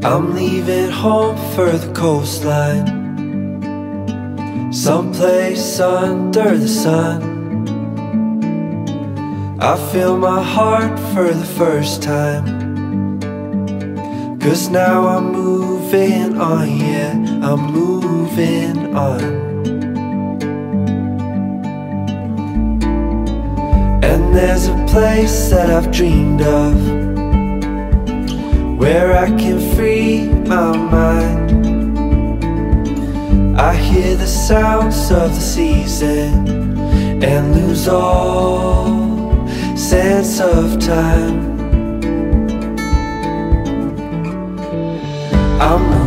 I'm leaving home for the coastline, someplace under the sun. I feel my heart for the first time, 'cause now I'm moving on, yeah, I'm moving on. And there's a place that I've dreamed of, where I can free my mind. I hear the sounds of the season and lose all sense of time. I'm